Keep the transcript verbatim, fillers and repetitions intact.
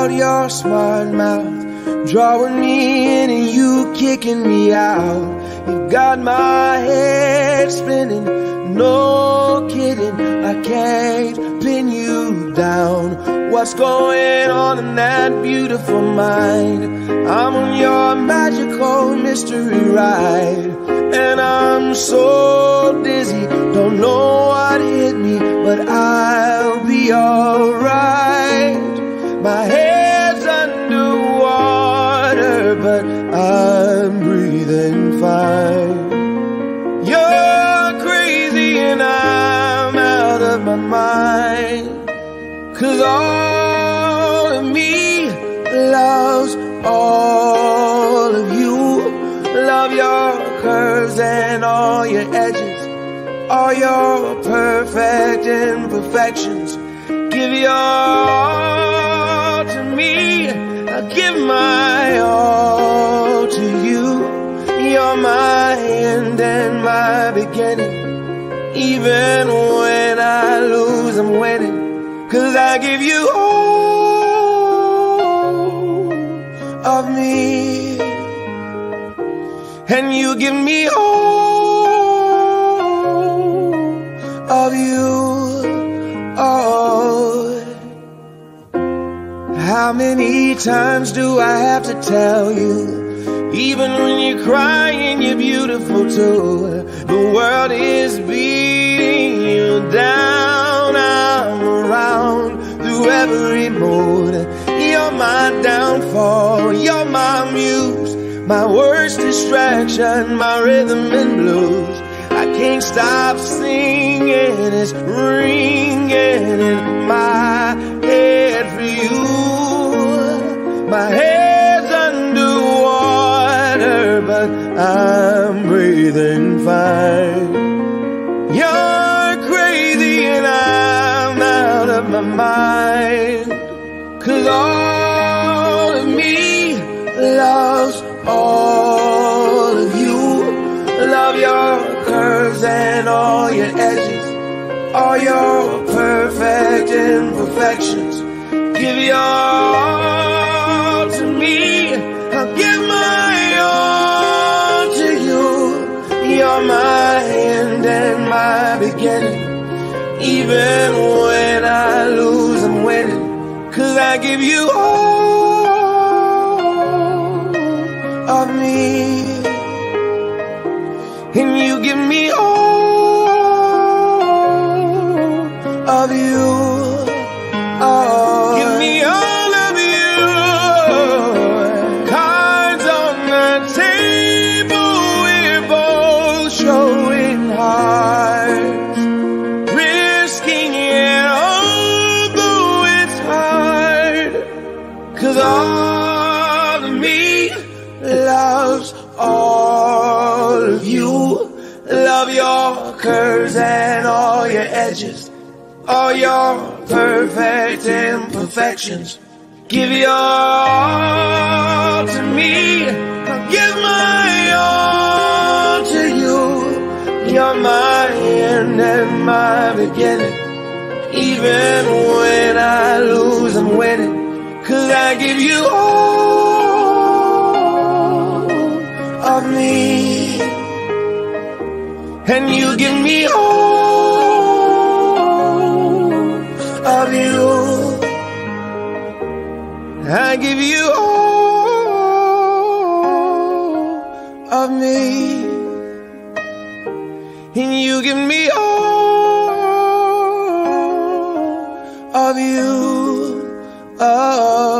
out your smart mouth, drawing me in and you kicking me out. You got my head spinning, no kidding, I can't pin you down. What's going on in that beautiful mind? I'm on your magical mystery ride, and I'm so dizzy, don't know what hit me, but I'll be alright. My head's underwater, but I'm breathing fine. You're crazy and I'm out of my mind, 'cause all of me loves all of you. Love your curves and all your edges, all your perfect imperfections. Give your all to me, I give my all to you. You're my end and my beginning. Even when I lose, I'm winning, 'cause I give you all of me, and you give me all of you. Oh, how many times do I have to tell you? Even when you're crying, you're beautiful too. The world is beating you down. I'm around through every mood. You're my downfall, you're my muse, my worst distraction, my rhythm and blues. I can't stop singing, it's ringing in my head for you. My head's underwater, but I'm breathing fine. You're crazy and I'm out of my mind, 'cause all of me loves all of you. Love your curves and all your edges, all your perfect imperfections. Give your all to me, I'll give my all to you. You're my end and my beginning. Even when I lose, I'm winning, 'cause I give you all of me, and you give me all of you. Oh, give me all of you. Cards on the table, we're both showing hearts, risking it, although it's hard, 'cause all of me loves all of you. Love your curves and all your edges, all your perfect imperfections. Give your all to me, I'll give my all to you. You're my end and my beginning. Even when I lose, I'm winning, 'cause I give you all of me, and you give me all of you. I give you all of me, and you give me all of you. Oh.